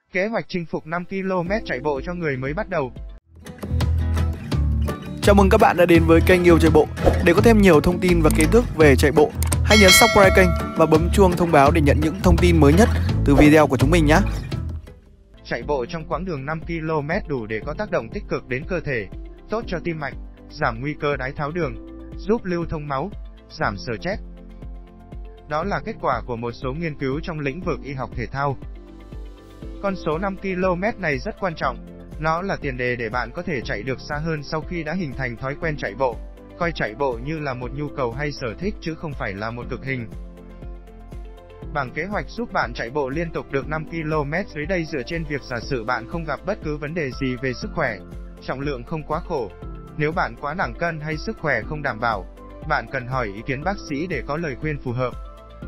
Kế hoạch chinh phục 5 km chạy bộ cho người mới bắt đầu. Chào mừng các bạn đã đến với kênh Yêu Chạy Bộ. Để có thêm nhiều thông tin và kiến thức về chạy bộ, hãy nhấn subscribe kênh và bấm chuông thông báo để nhận những thông tin mới nhất từ video của chúng mình nhé. Chạy bộ trong quãng đường 5 km đủ để có tác động tích cực đến cơ thể, tốt cho tim mạch, giảm nguy cơ đái tháo đường, giúp lưu thông máu, giảm stress. Đó là kết quả của một số nghiên cứu trong lĩnh vực y học thể thao. Con số 5 km này rất quan trọng, nó là tiền đề để bạn có thể chạy được xa hơn sau khi đã hình thành thói quen chạy bộ. Coi chạy bộ như là một nhu cầu hay sở thích chứ không phải là một cực hình. Bảng kế hoạch giúp bạn chạy bộ liên tục được 5 km dưới đây dựa trên việc giả sử bạn không gặp bất cứ vấn đề gì về sức khỏe, trọng lượng không quá khổ. Nếu bạn quá nặng cân hay sức khỏe không đảm bảo, bạn cần hỏi ý kiến bác sĩ để có lời khuyên phù hợp.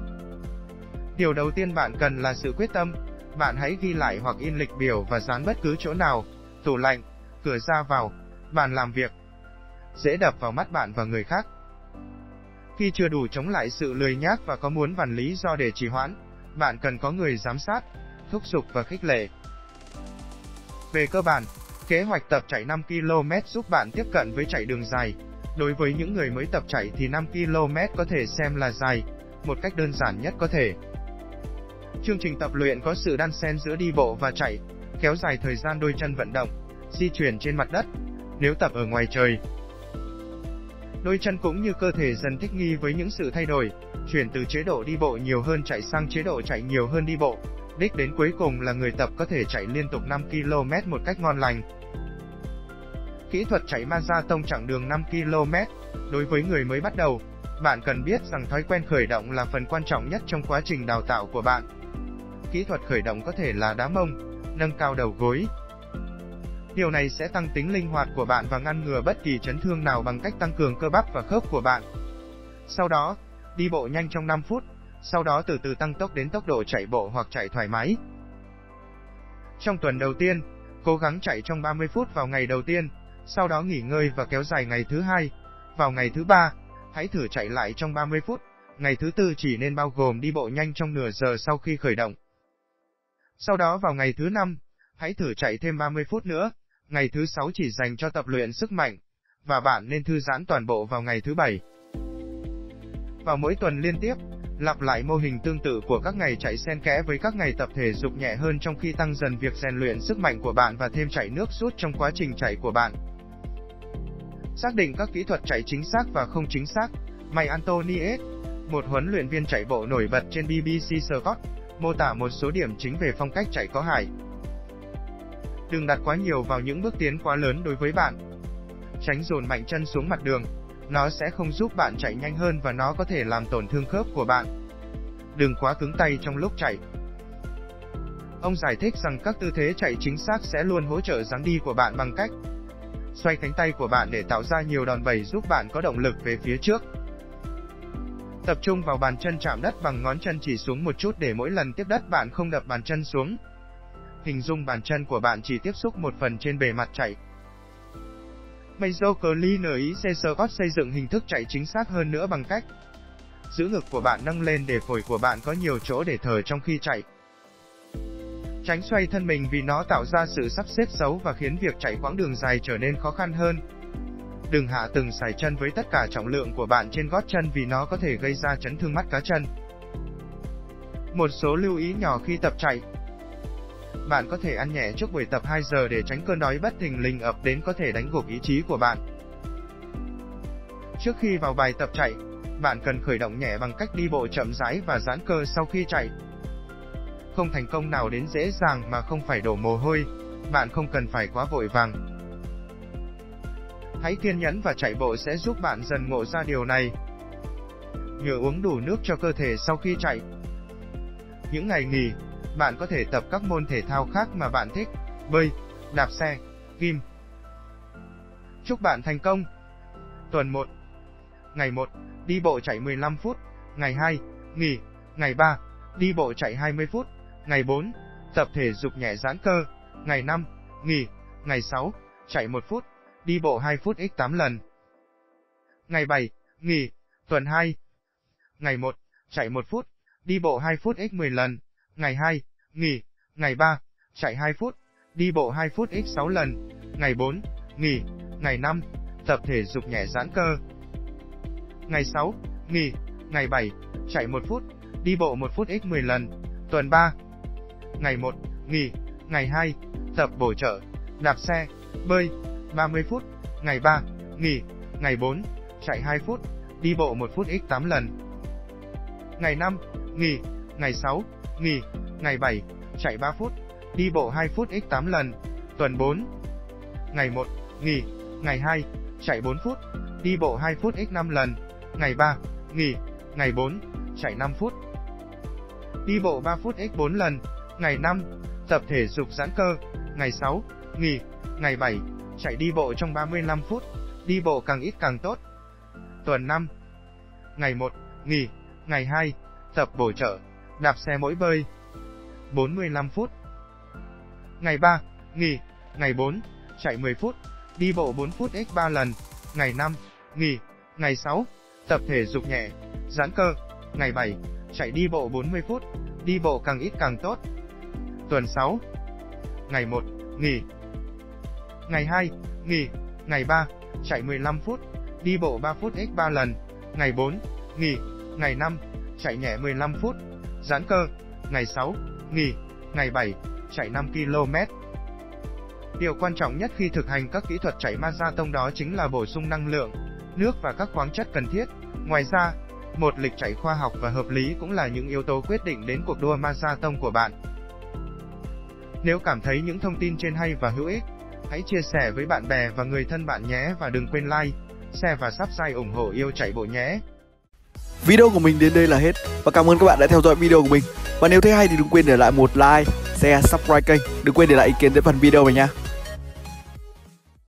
Điều đầu tiên bạn cần là sự quyết tâm. Bạn hãy ghi lại hoặc in lịch biểu và dán bất cứ chỗ nào, tủ lạnh, cửa ra vào, bàn làm việc, dễ đập vào mắt bạn và người khác. Khi chưa đủ chống lại sự lười nhác và có muốn vàn lý do để trì hoãn, bạn cần có người giám sát, thúc giục và khích lệ. Về cơ bản, kế hoạch tập chạy 5 km giúp bạn tiếp cận với chạy đường dài. Đối với những người mới tập chạy thì 5 km có thể xem là dài, một cách đơn giản nhất có thể. Chương trình tập luyện có sự đan xen giữa đi bộ và chạy, kéo dài thời gian đôi chân vận động, di chuyển trên mặt đất. Nếu tập ở ngoài trời, đôi chân cũng như cơ thể dần thích nghi với những sự thay đổi, chuyển từ chế độ đi bộ nhiều hơn chạy sang chế độ chạy nhiều hơn đi bộ. Đích đến cuối cùng là người tập có thể chạy liên tục 5 km một cách ngon lành. Kỹ thuật chạy marathon chặng đường 5 km. Đối với người mới bắt đầu, bạn cần biết rằng thói quen khởi động là phần quan trọng nhất trong quá trình đào tạo của bạn. Kỹ thuật khởi động có thể là đá mông, nâng cao đầu gối. Điều này sẽ tăng tính linh hoạt của bạn và ngăn ngừa bất kỳ chấn thương nào bằng cách tăng cường cơ bắp và khớp của bạn. Sau đó, đi bộ nhanh trong 5 phút, sau đó từ từ tăng tốc đến tốc độ chạy bộ hoặc chạy thoải mái. Trong tuần đầu tiên, cố gắng chạy trong 30 phút vào ngày đầu tiên, sau đó nghỉ ngơi và kéo dài ngày thứ hai. Vào ngày thứ ba, hãy thử chạy lại trong 30 phút. Ngày thứ tư chỉ nên bao gồm đi bộ nhanh trong nửa giờ sau khi khởi động. Sau đó vào ngày thứ 5, hãy thử chạy thêm 30 phút nữa. Ngày thứ 6 chỉ dành cho tập luyện sức mạnh, và bạn nên thư giãn toàn bộ vào ngày thứ 7. Vào mỗi tuần liên tiếp, lặp lại mô hình tương tự của các ngày chạy xen kẽ với các ngày tập thể dục nhẹ hơn trong khi tăng dần việc rèn luyện sức mạnh của bạn và thêm chạy nước rút trong quá trình chạy của bạn. Xác định các kỹ thuật chạy chính xác và không chính xác. Mike Antonies, một huấn luyện viên chạy bộ nổi bật trên BBC Sport, mô tả một số điểm chính về phong cách chạy có hại. Đừng đặt quá nhiều vào những bước tiến quá lớn đối với bạn. Tránh dồn mạnh chân xuống mặt đường, nó sẽ không giúp bạn chạy nhanh hơn và nó có thể làm tổn thương khớp của bạn. Đừng quá cứng tay trong lúc chạy. Ông giải thích rằng các tư thế chạy chính xác sẽ luôn hỗ trợ dáng đi của bạn bằng cách xoay cánh tay của bạn để tạo ra nhiều đòn bẩy giúp bạn có động lực về phía trước. Tập trung vào bàn chân chạm đất bằng ngón chân chỉ xuống một chút để mỗi lần tiếp đất bạn không đập bàn chân xuống. Hình dung bàn chân của bạn chỉ tiếp xúc một phần trên bề mặt chạy. Major Clean Scott xây dựng hình thức chạy chính xác hơn nữa bằng cách giữ ngực của bạn nâng lên để phổi của bạn có nhiều chỗ để thở trong khi chạy. Tránh xoay thân mình vì nó tạo ra sự sắp xếp xấu và khiến việc chạy quãng đường dài trở nên khó khăn hơn. Đừng hạ từng sải chân với tất cả trọng lượng của bạn trên gót chân vì nó có thể gây ra chấn thương mắt cá chân. Một số lưu ý nhỏ khi tập chạy. Bạn có thể ăn nhẹ trước buổi tập 2 giờ để tránh cơn đói bất thình lình ập đến có thể đánh gục ý chí của bạn. Trước khi vào bài tập chạy, bạn cần khởi động nhẹ bằng cách đi bộ chậm rãi và giãn cơ sau khi chạy. Không thành công nào đến dễ dàng mà không phải đổ mồ hôi, bạn không cần phải quá vội vàng. Hãy kiên nhẫn và chạy bộ sẽ giúp bạn dần ngộ ra điều này. Nhớ uống đủ nước cho cơ thể sau khi chạy. Những ngày nghỉ, bạn có thể tập các môn thể thao khác mà bạn thích, bơi, đạp xe, gym. Chúc bạn thành công! Tuần 1. Ngày 1, đi bộ chạy 15 phút. Ngày 2, nghỉ. Ngày 3, đi bộ chạy 20 phút. Ngày 4, tập thể dục nhẹ giãn cơ. Ngày 5, nghỉ. Ngày 6, chạy 1 phút, đi bộ 2 phút x 8 lần. Ngày 7, nghỉ. Tuần 2. Ngày 1, chạy 1 phút, đi bộ 2 phút x 10 lần. Ngày 2, nghỉ. Ngày 3, chạy 2 phút, đi bộ 2 phút x 6 lần. Ngày 4, nghỉ. Ngày 5, tập thể dục nhẹ giãn cơ. Ngày 6, nghỉ. Ngày 7, chạy 1 phút, đi bộ 1 phút x 10 lần. Tuần 3. Ngày 1, nghỉ. Ngày 2, tập bổ trợ, đạp xe, bơi, 30 phút. Ngày 3, nghỉ. Ngày 4, chạy 2 phút, đi bộ 1 phút x 8 lần. Ngày 5, nghỉ. Ngày 6, nghỉ. Ngày 7, chạy 3 phút, đi bộ 2 phút x 8 lần. Tuần 4. Ngày 1, nghỉ. Ngày 2, chạy 4 phút, đi bộ 2 phút x 5 lần. Ngày 3, nghỉ. Ngày 4, chạy 5 phút, đi bộ 3 phút x 4 lần. Ngày 5, tập thể dục giãn cơ. Ngày 6, nghỉ. Ngày 7, chạy đi bộ trong 35 phút, đi bộ càng ít càng tốt. Tuần 5. Ngày 1, nghỉ. Ngày 2, tập bổ trợ, đạp xe mỗi bơi, 45 phút. Ngày 3, nghỉ. Ngày 4, chạy 10 phút, đi bộ 4 phút x 3 lần. Ngày 5, nghỉ. Ngày 6, tập thể dục nhẹ, giãn cơ. Ngày 7, chạy đi bộ 40 phút, đi bộ càng ít càng tốt. Tuần 6. Ngày 1, nghỉ. Ngày 2, nghỉ. Ngày 3, chạy 15 phút, đi bộ 3 phút x 3 lần. Ngày 4, nghỉ. Ngày 5, chạy nhẹ 15 phút, giãn cơ. Ngày 6, nghỉ. Ngày 7, chạy 5 km. Điều quan trọng nhất khi thực hành các kỹ thuật chạy marathon đó chính là bổ sung năng lượng, nước và các khoáng chất cần thiết. Ngoài ra, một lịch chạy khoa học và hợp lý cũng là những yếu tố quyết định đến cuộc đua marathon của bạn. Nếu cảm thấy những thông tin trên hay và hữu ích, hãy chia sẻ với bạn bè và người thân bạn nhé, và đừng quên like, share và subscribe ủng hộ Yêu Chạy Bộ nhé. Video của mình đến đây là hết, và cảm ơn các bạn đã theo dõi video của mình. Và nếu thấy hay thì đừng quên để lại một like, share, subscribe kênh. Đừng quên để lại ý kiến dưới phần video này nha.